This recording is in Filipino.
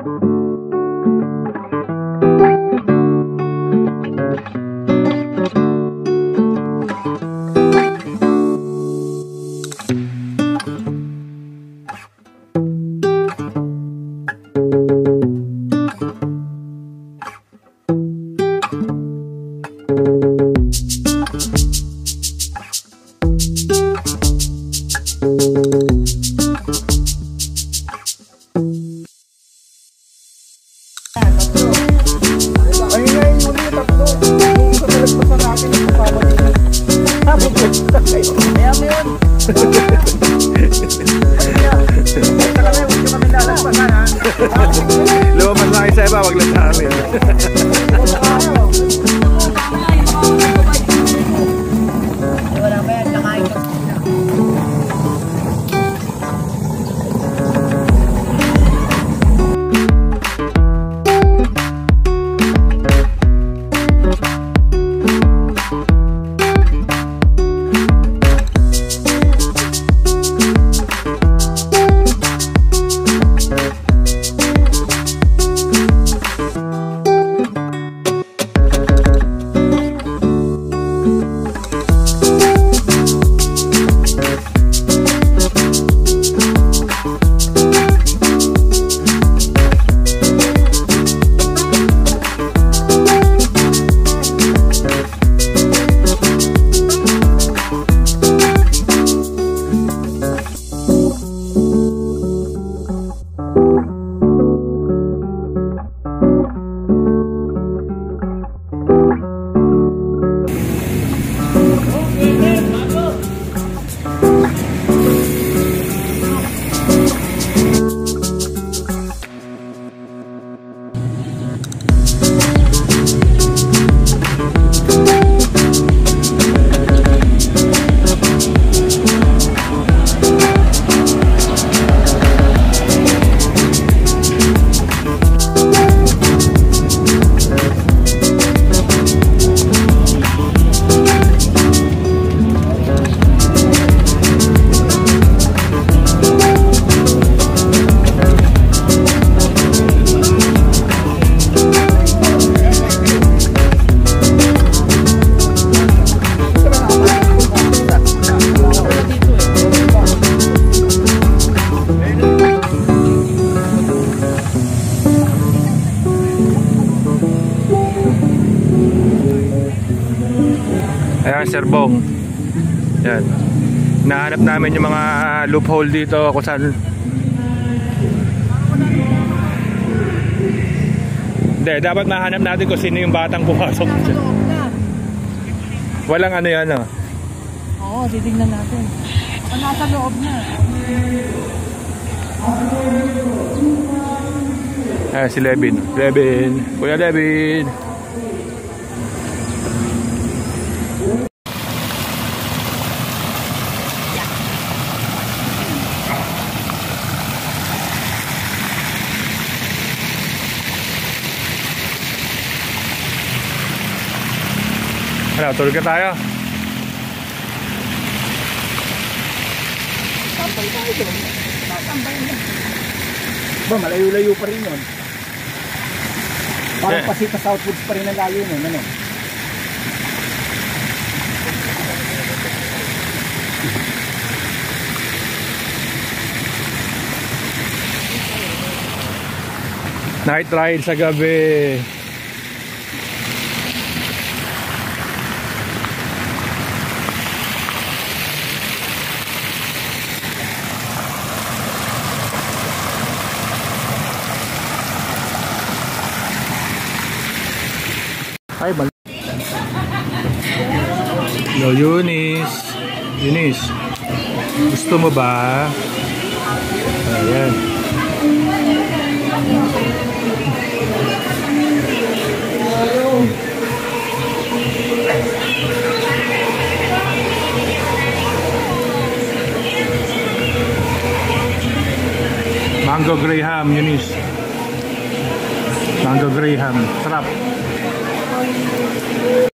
Lumabas na kayo sa iba, wag lang sa amin. Wala ba yan, nakain ka. Ayan, Sir Bong. Yan. Nahanap namin yung mga loophole dito kung saan. Hindi, dapat mahanap natin kung sino yung batang pumasok. Walang ano yan, no? Oo, titignan natin. Baka nasa loob na. Ayan, si Levin. Kuya Levin. Ano, tulog ka tayo? Tambay tayo doon. Tambay na. Ba, malayo-layo pa rin yun. Parang Pasita Southwoods pa rin ang layo nun, ano? Night ride sa gabi. Ay, bal. Yo, Eunice. Gusto mo ba? Ayan. Mango Graham, Eunice. Mango Graham. Sarap.